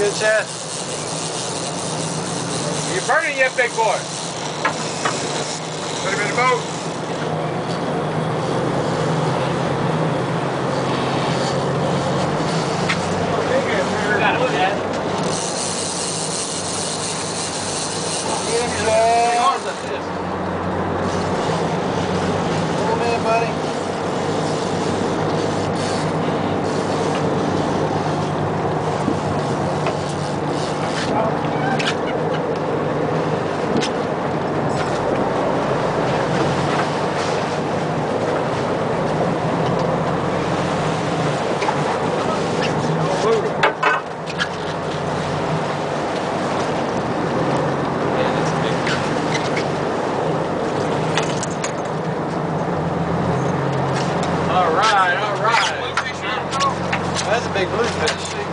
good, Chad? You burning yet, big boy? Put him in the boat. Got him, Chad. Get him, Chad. Arms like this. Pull him in, buddy. All right. That's a big bluefish.